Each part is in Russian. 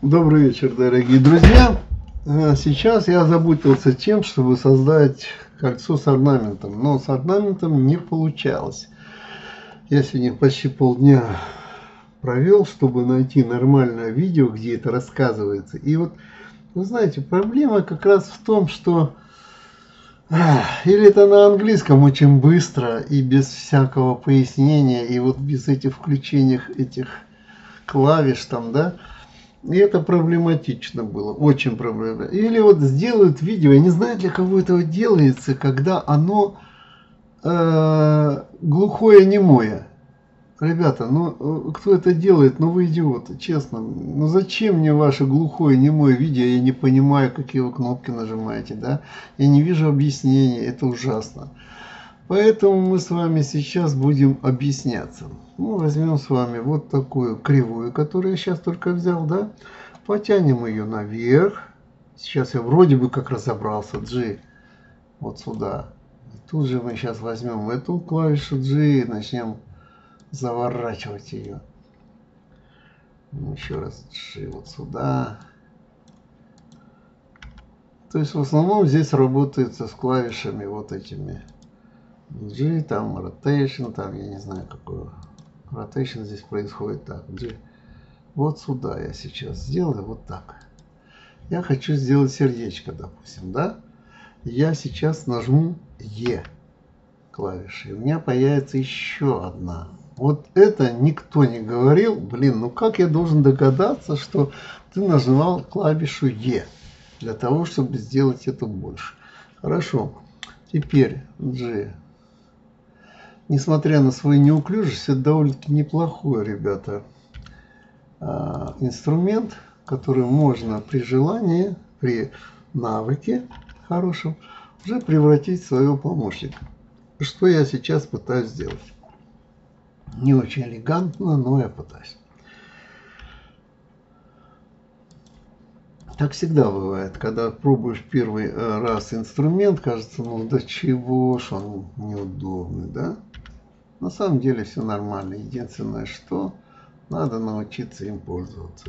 Добрый вечер, дорогие друзья. Сейчас я озаботился тем, чтобы создать кольцо с орнаментом. Но с орнаментом не получалось. Я сегодня почти полдня провел, чтобы найти нормальное видео, где это рассказывается. И вот, вы знаете, проблема как раз в том, что или это на английском очень быстро и без всякого пояснения, и вот без этих включений этих клавиш там, да. И это проблематично было, очень проблематично. Или вот сделают видео, я не знаю, для кого это делается, когда оно глухое, немое. Ребята, ну кто это делает, ну вы идиоты, честно. Ну зачем мне ваше глухое, немое видео, я не понимаю, какие вы кнопки нажимаете, да? Я не вижу объяснений, это ужасно. Поэтому мы с вами сейчас будем объясняться. Ну, возьмем с вами вот такую кривую, которую я сейчас только взял, да? Потянем ее наверх. Сейчас я вроде бы как разобрался, G, вот сюда. И тут же мы сейчас возьмем эту клавишу G и начнем заворачивать ее. Еще раз G вот сюда. То есть в основном здесь работается с клавишами вот этими. G, там rotation, там я не знаю какой rotation здесь происходит. Так, G. Вот сюда я сейчас сделаю вот так. Я хочу сделать сердечко, допустим, да? Я сейчас нажму E клавиши. И у меня появится еще одна. Вот это никто не говорил. Блин, ну как я должен догадаться, что ты нажимал клавишу E для того, чтобы сделать это больше? Хорошо. Теперь G. Несмотря на свою неуклюжесть, это довольно-таки неплохой, ребята, инструмент, который можно при желании, при навыке хорошем, уже превратить в своего помощника. Что я сейчас пытаюсь сделать. Не очень элегантно, но я пытаюсь. Так всегда бывает, когда пробуешь первый раз инструмент, кажется, ну до чего ж он неудобный, да? На самом деле все нормально. Единственное, что надо научиться им пользоваться.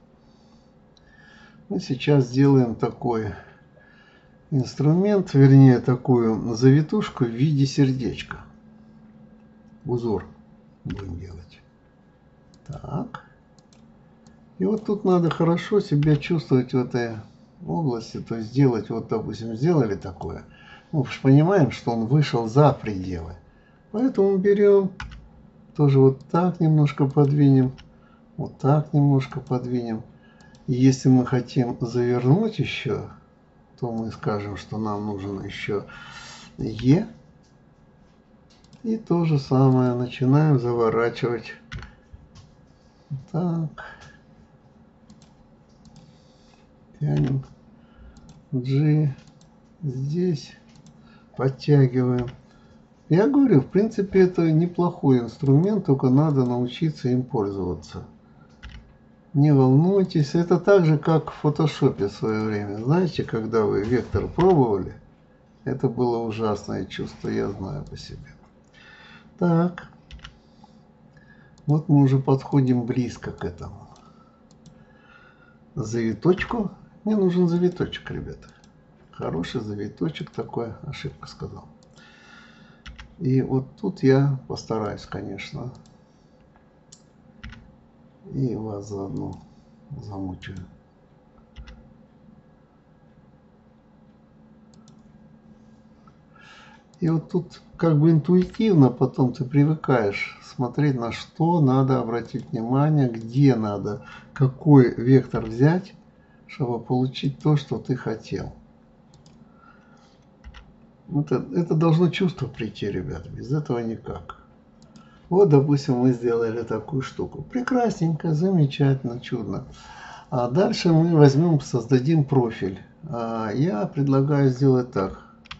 Мы сейчас сделаем такой инструмент, вернее такую завитушку в виде сердечка. Узор будем делать. Так. И вот тут надо хорошо себя чувствовать в этой области. То есть сделать, вот допустим, сделали такое. Мы уж понимаем, что он вышел за пределы. Поэтому берем, тоже вот так немножко подвинем, вот так немножко подвинем. И если мы хотим завернуть еще, то мы скажем, что нам нужен еще E. И то же самое начинаем заворачивать. Так. Тянем G. Здесь подтягиваем. Я говорю, в принципе, это неплохой инструмент, только надо научиться им пользоваться. Не волнуйтесь, это так же, как в фотошопе в свое время. Знаете, когда вы вектор пробовали, это было ужасное чувство, я знаю по себе. Так, вот мы уже подходим близко к этому. Завиточку. Мне нужен завиточек, ребята. Хороший завиточек такой, ошибка сказал. И вот тут я постараюсь, конечно, и вас заодно замучаю. И вот тут как бы интуитивно потом ты привыкаешь смотреть, на что надо обратить внимание, где надо, какой вектор взять, чтобы получить то, что ты хотел. Это должно чувство прийти, ребята, без этого никак. Вот, допустим, мы сделали такую штуку. Прекрасненько, замечательно, чудно. А дальше мы возьмем, создадим профиль. Я предлагаю сделать так.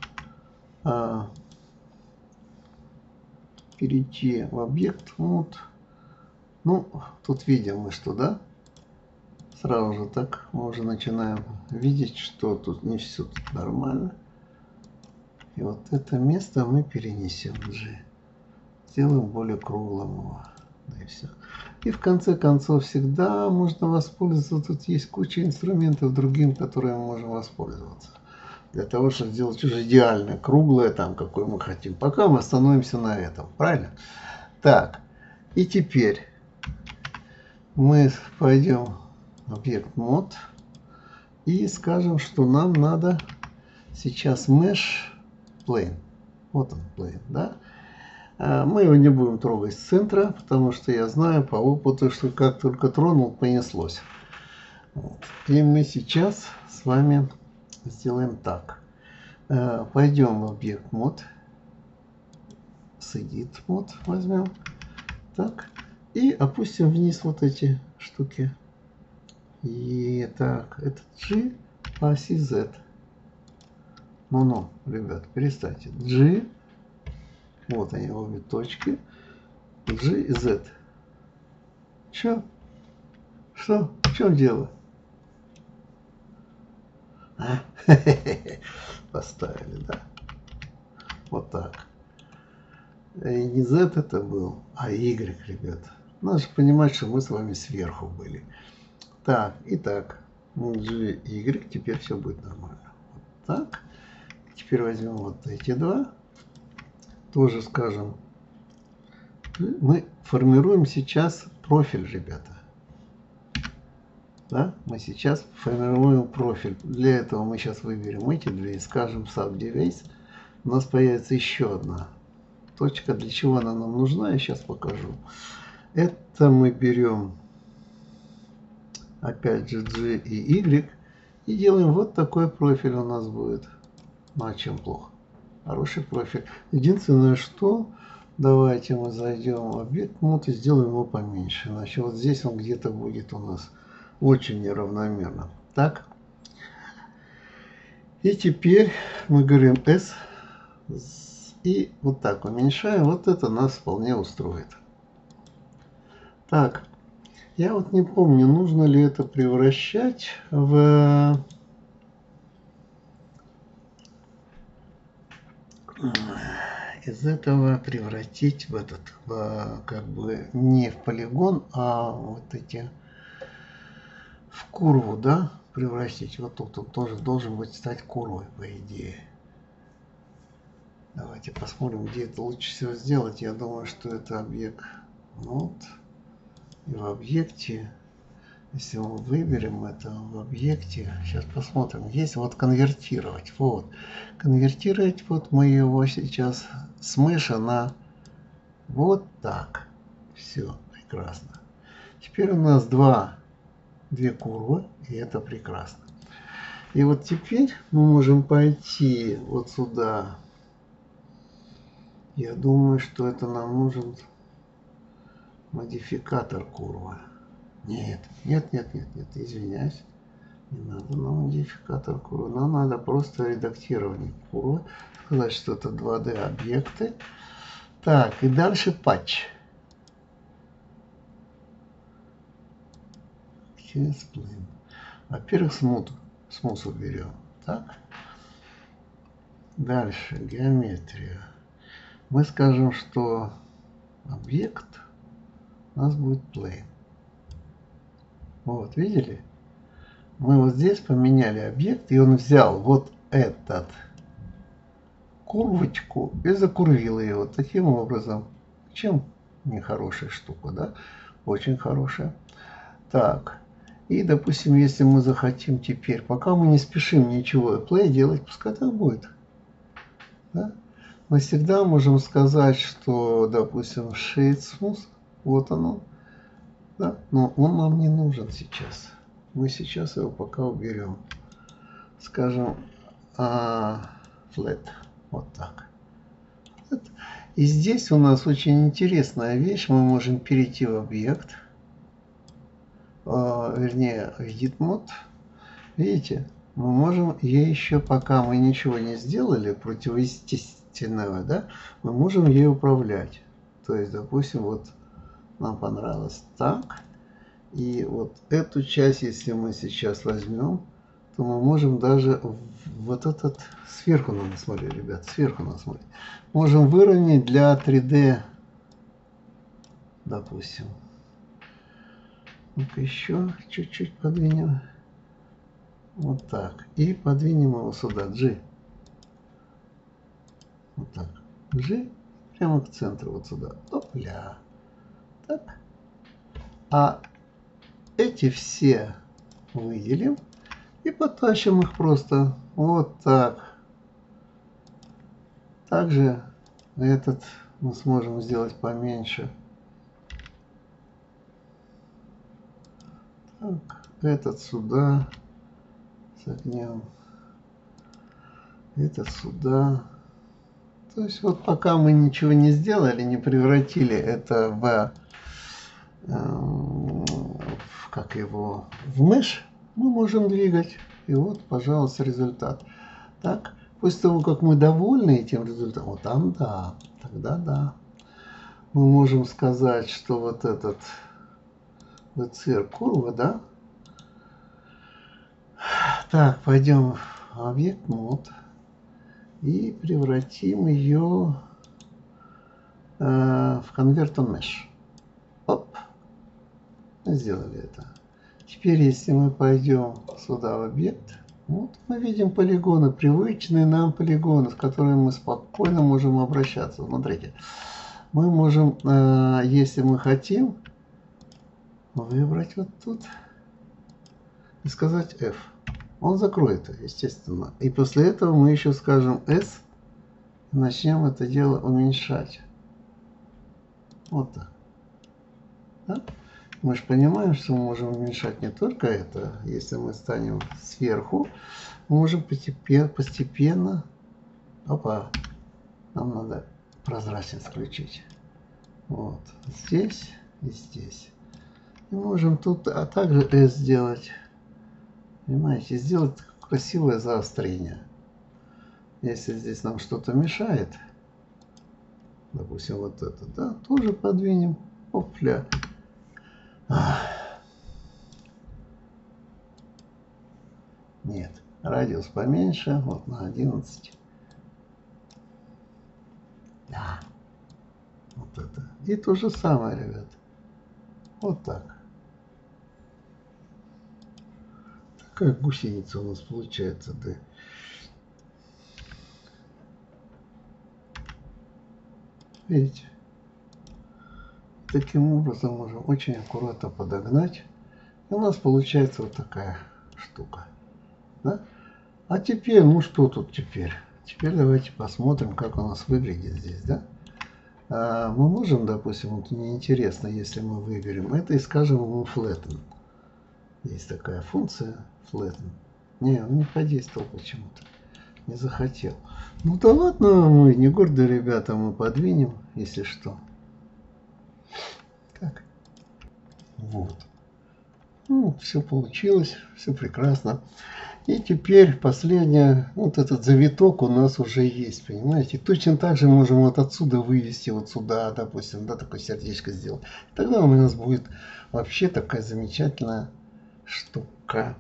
Перейти в объект. Вот. Ну, тут видим мы что, да? Сразу же так мы уже начинаем видеть, что тут не все тут нормально. И вот это место мы перенесем G. Сделаем более круглым его. Да и все. И в конце концов всегда можно воспользоваться. Тут есть куча инструментов другим, которыми мы можем воспользоваться. Для того, чтобы сделать уже идеальное, круглое, там, какое мы хотим. Пока мы остановимся на этом. Правильно? Так. И теперь мы пойдем в объект мод и скажем, что нам надо сейчас mesh plane. Вот он, plane, да? Мы его не будем трогать с центра, потому что я знаю по опыту, что как только тронул, понеслось. Вот. И мы сейчас с вами сделаем так. Пойдем в объект мод. С edit мод возьмем. Так. И опустим вниз вот эти штуки. И так, это G по оси Z. Ну, ребят, перестаньте. G. Вот они, обе точки. G и Z. Чё? Что? В чем дело? Поставили, да. Вот так. И не Z это был, а Y, ребят. Надо же понимать, что мы с вами сверху были. Так, итак. G, Y. Теперь все будет нормально. Вот так. Теперь возьмем вот эти два. Тоже скажем. Мы формируем сейчас профиль, ребята. Да? Мы сейчас формируем профиль. Для этого мы сейчас выберем эти две и скажем Subdevice. У нас появится еще одна точка. Для чего она нам нужна, я сейчас покажу. Это мы берем опять же G и Y и делаем вот такой профиль у нас будет. Ну а чем плохо? Хороший профиль. Единственное, что давайте мы зайдем в объект мод и сделаем его поменьше. Иначе вот здесь он где-то будет у нас очень неравномерно. Так. И теперь мы говорим S. И вот так уменьшаем. Вот это нас вполне устроит. Так. Я вот не помню, нужно ли это превращать в... из этого превратить в этот, как бы не в полигон, а вот эти в курву, да, превратить. Вот тут он тоже должен быть стать курвой, по идее. Давайте посмотрим, где это лучше всего сделать. Я думаю, что это объект нод. И в объекте, если мы выберем это в объекте, сейчас посмотрим, есть вот конвертировать. Вот. Конвертировать, вот мы его сейчас с мыши на вот так. Все, прекрасно. Теперь у нас две курвы, и это прекрасно. И вот теперь мы можем пойти вот сюда. Я думаю, что это нам нужен модификатор курвы. Нет, извиняюсь. Не надо на модификатор курвы. Нам надо просто редактирование курвы. Сказать, что это 2D объекты. Так, и дальше патч. Во-первых, смут уберем. Так. Дальше геометрия. Мы скажем, что объект у нас будет plane. Вот, видели? Мы вот здесь поменяли объект, и он взял вот этот курвочку и закурвил его таким образом. Чем не хорошая штука, да? Очень хорошая. Так. И, допустим, если мы захотим теперь, пока мы не спешим ничего play делать, пускай так будет. Да? Мы всегда можем сказать, что, допустим, shade smooth, вот оно. Да? Но он нам не нужен сейчас. Мы сейчас его пока уберем. Скажем, flat. Вот так. И здесь у нас очень интересная вещь. Мы можем перейти в объект. Вернее, edit мод. Видите? Мы можем ей еще, пока мы ничего не сделали противоестественного, да, мы можем ей управлять. То есть, допустим, вот нам понравилось так. И вот эту часть, если мы сейчас возьмем, то мы можем даже вот этот сверху надо смотреть, ребят, сверху надо смотреть. Можем выровнять для 3D, допустим. Ну-ка еще чуть-чуть подвинем. Вот так. И подвинем его сюда. G. Вот так. G. Прямо к центру. Вот сюда. Опля. Так. А эти все выделим. И потащим их просто вот так. Также этот мы сможем сделать поменьше. Так, этот сюда согнем. Этот сюда. То есть вот пока мы ничего не сделали, не превратили это как его, в мышь, мы можем двигать. И вот, пожалуйста, результат. Так, после того, как мы довольны этим результатом, вот там да, тогда да. Мы можем сказать, что вот этот VCR курва, да? Так, пойдем в объект мод и превратим ее в Convert on Mesh. Оп, сделали это. Теперь, если мы пойдем сюда в объект, вот мы видим полигоны, привычные нам полигоны, с которыми мы спокойно можем обращаться. Смотрите, мы можем, если мы хотим, выбрать вот тут и сказать F. Он закроет, естественно. И после этого мы еще скажем S и начнем это дело уменьшать. Вот так. Да? Мы же понимаем, что мы можем уменьшать не только это. Если мы станем сверху, мы можем постепенно... Опа, нам надо прозрачность включить. Вот, здесь и здесь. И можем тут, а также S сделать. Понимаете, сделать красивое заострение. Если здесь нам что-то мешает, допустим, вот это, да, тоже подвинем. Опля. Нет, радиус поменьше, вот на 11. Да, вот это. И то же самое, ребят. Вот так. Такая гусеница у нас получается, да. Видите? Таким образом можем очень аккуратно подогнать. И у нас получается вот такая штука. Да? А теперь, ну что тут теперь? Теперь давайте посмотрим, как у нас выглядит здесь, да? Мы можем, допустим, вот мне интересно, если мы выберем это и скажем ему flatten. Есть такая функция flatten. Не, он не подействовал почему-то. Не захотел. Ну да ладно, мы не гордые ребята, мы подвинем, если что. Так. Вот. Ну, все получилось, все прекрасно. И теперь последнее, вот этот завиток у нас уже есть, понимаете? Точно так же можем вот отсюда вывести вот сюда, допустим, да, такое сердечко сделать. Тогда у нас будет вообще такая замечательная штука.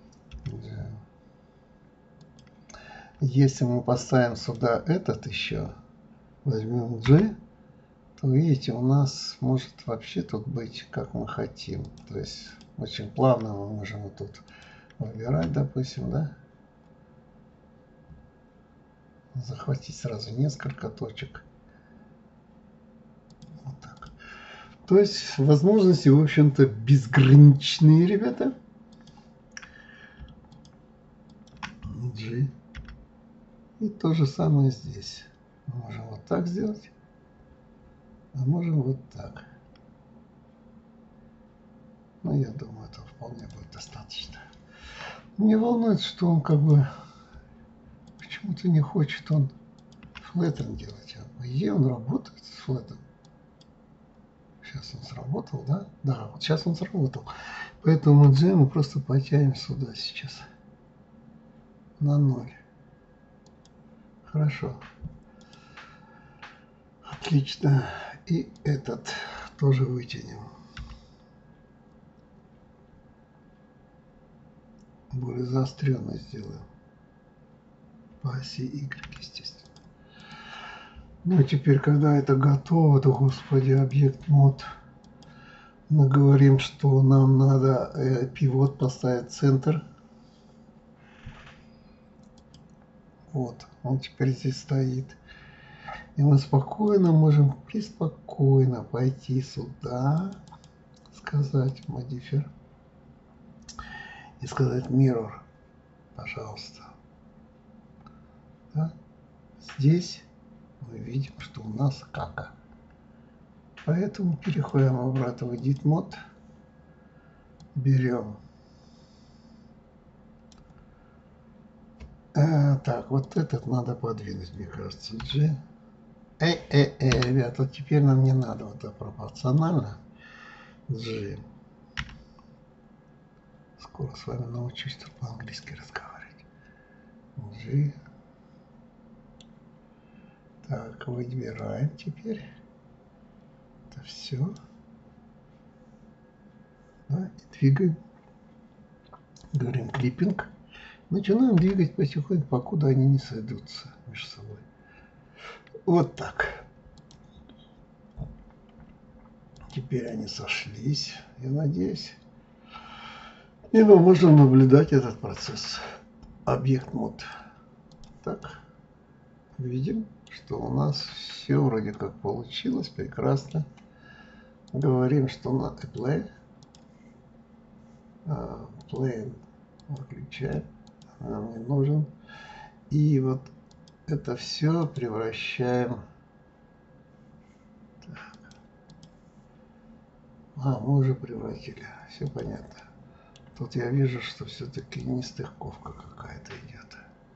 Если мы поставим сюда этот еще, возьмем G, то видите, у нас может вообще тут быть как мы хотим. То есть очень плавно мы можем вот тут выбирать, допустим, да? Захватить сразу несколько точек. Вот так. То есть возможности, в общем-то, безграничные, ребята. G. И то же самое здесь. Мы можем вот так сделать. А можем вот так. Ну, я думаю, это вполне будет достаточно. Мне волнует, что он как бы почему-то не хочет он флеттен делать. А по идее он работает с флеттом. Сейчас он сработал, да? Да, вот сейчас он сработал. Поэтому G мы просто потянем сюда сейчас. На 0. Хорошо. Отлично. И этот тоже вытянем. Более заостренно сделаем. По оси Y, естественно. Ну и теперь, когда это готово, то, господи, объект мод Мы говорим, что нам надо пивот поставить в центр. Вот, он теперь здесь стоит. И мы спокойно можем, преспокойно пойти сюда, сказать modifier и сказать mirror, пожалуйста. Да? Здесь мы видим, что у нас кака. Поэтому переходим обратно в Edit Mode, берем. Так, вот этот надо подвинуть, мне кажется, G. Ребята, теперь нам не надо вот это пропорционально. G. Скоро с вами научусь тут по-английски разговаривать. G. Так, выбираем теперь. Это все. Да, и двигаем. Говорим клиппинг. Начинаем двигать потихоньку, покуда они не сойдутся между собой. Вот так. Теперь они сошлись, я надеюсь. И мы можем наблюдать этот процесс. Объект мод. Так. Видим, что у нас все вроде как получилось. Прекрасно. Говорим, что на apply. Plane выключаем. Нам не нужен. И вот это все превращаем. Мы уже превратили. Все понятно. Тут я вижу, что все-таки нестыковка какая-то идет.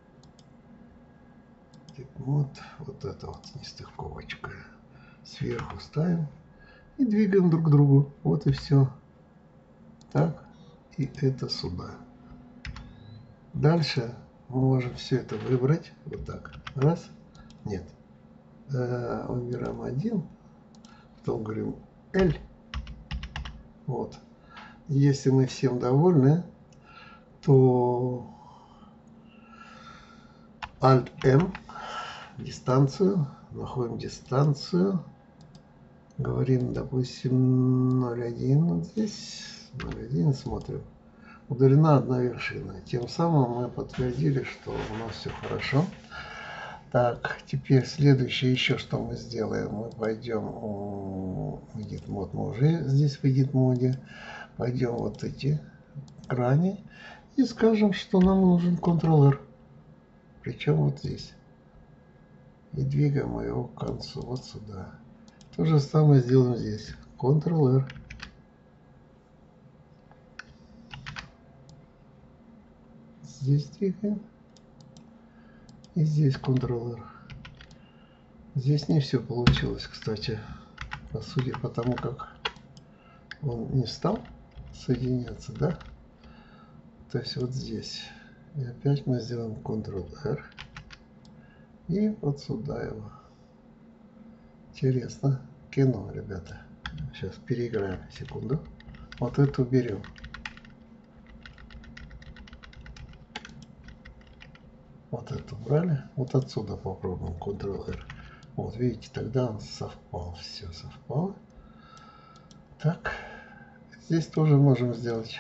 Вот, вот это вот нестыковочка. Сверху ставим и двигаем друг к другу. Вот и все. Так. И это сюда. Дальше мы можем все это выбрать. Вот так. Раз. Нет. Выбираем один. Потом говорим L. Вот. Если мы всем довольны, то Alt-M. Дистанцию. Находим дистанцию. Говорим, допустим, 0,1. Вот здесь 0,1. Смотрим. Удалена одна вершина. Тем самым мы подтвердили, что у нас все хорошо. Так, теперь следующее еще, что мы сделаем. Мы пойдем в Edit Mode. Мы уже здесь в Edit Mode. Пойдем вот эти грани и скажем, что нам нужен Ctrl-R. Причем вот здесь. И двигаем его к концу, вот сюда. То же самое сделаем здесь. Ctrl-R. Здесь двигаем. И здесь Ctrl-R. Здесь не все получилось, кстати. По сути, потому как он не стал соединяться, да? То есть вот здесь. И опять мы сделаем Ctrl-R. И вот сюда его. Интересно. Кино, ребята. Сейчас переиграем. Секунду. Вот это уберем. Вот это убрали. Вот отсюда попробуем Ctrl-R. Вот, видите, тогда он совпал. Все совпало. Так. Здесь тоже можем сделать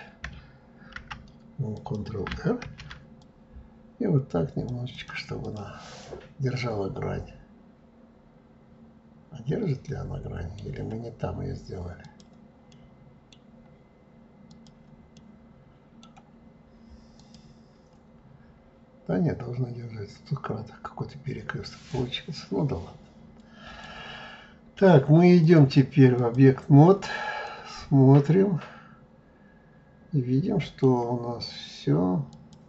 Ctrl-R. И вот так немножечко, чтобы она держала грань. А держит ли она грань? Или мы не там ее сделали? Да нет, должна держаться. Тут какой-то перекресток получился. Ну да ладно. Так, мы идем теперь в объект мод. Смотрим. И видим, что у нас все.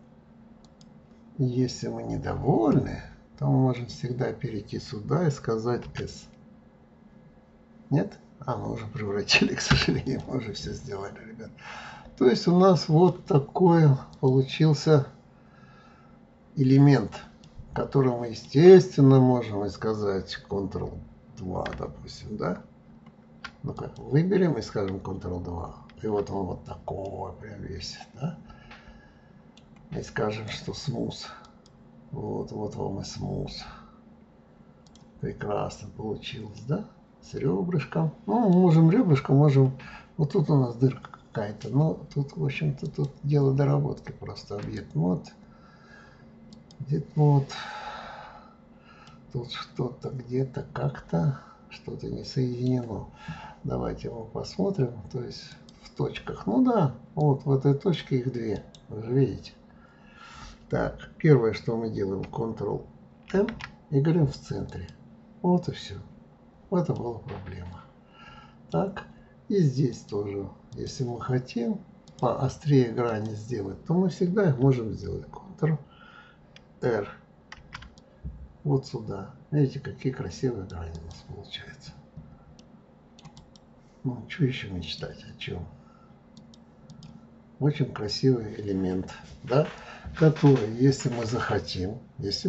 Если мы недовольны, то мы можем всегда перейти сюда и сказать S. Нет? Мы уже превратили, к сожалению, мы уже все сделали, ребят. То есть у нас вот такой получился элемент, который мы, естественно, можем и сказать Ctrl-2, допустим, да? Ну-ка, выберем и скажем Ctrl-2. И вот он вот такой прям весь, да? И скажем, что smooth. Вот вам и smooth. Прекрасно получилось, да? С ребрышком. Ну, можем ребрышком, можем Вот тут у нас дырка какая-то. Но тут, в общем-то, тут дело доработки просто. Объект мод. Edit мод. Тут что-то где-то как-то что-то не соединено. Давайте мы посмотрим. То есть в точках. Ну да, вот в этой точке их две. Вы же видите. Так, первое, что мы делаем, Ctrl-M и говорим в центре. Вот и все. Это была проблема. Так, и здесь тоже. Если мы хотим поострее грани сделать, то мы всегда их можем сделать. Ctrl-R. Вот сюда. Видите, какие красивые грани у нас получаются. Ну, что еще мечтать? О чем? Очень красивый элемент, да, который, если мы захотим,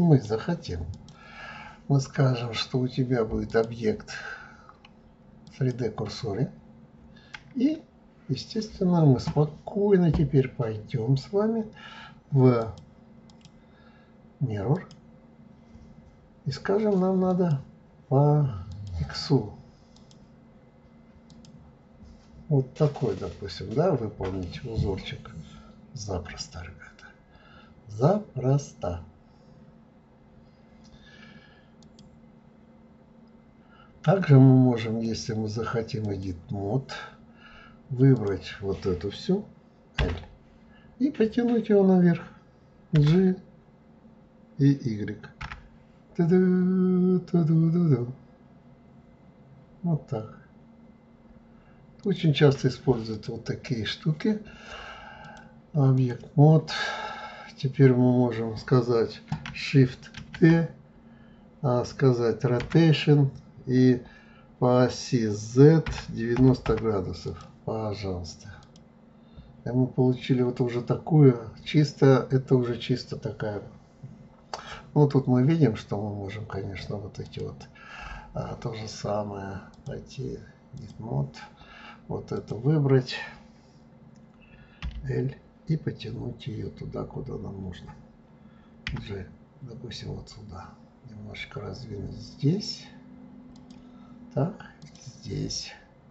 мы скажем, что у тебя будет объект в 3D курсоре. И, естественно, мы спокойно теперь пойдем с вами в Mirror. И скажем, нам надо по X. Вот такой, допустим, да, выполнить узорчик. Запросто, ребята. Запросто. Также мы можем, если мы захотим Edit Mode, выбрать вот эту всю L и потянуть его наверх. G и Y. Вот так. Очень часто используют вот такие штуки. Объект мод. Теперь мы можем сказать Shift-T, сказать Rotation и по оси Z 90 градусов. Пожалуйста. И мы получили вот уже такую, это уже чисто такая. Ну, тут мы видим, что мы можем, конечно, вот эти вот то же самое пойти, мод, вот это выбрать, L, и потянуть ее туда, куда нам нужно. G, допустим, вот сюда. Немножечко раздвинуть здесь. Так, здесь.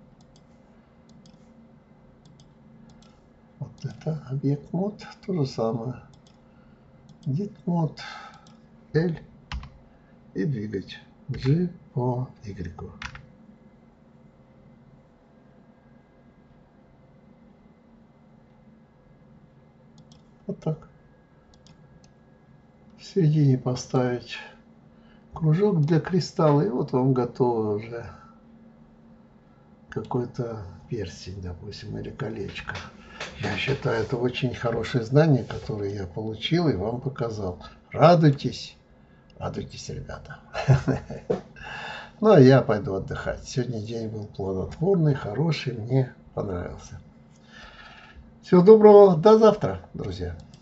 Вот это объект мод, то же самое. Edit мод, L, и двигать G по Y. Вот так. В середине поставить кружок для кристалла, и вот вам готово уже какой-то перстень, допустим, или колечко. Я считаю, это очень хорошее знание, которое я получил и вам показал. Радуйтесь, радуйтесь, ребята. Ну, а я пойду отдыхать. Сегодня день был плодотворный, хороший, мне понравился. Всего доброго, до завтра, друзья.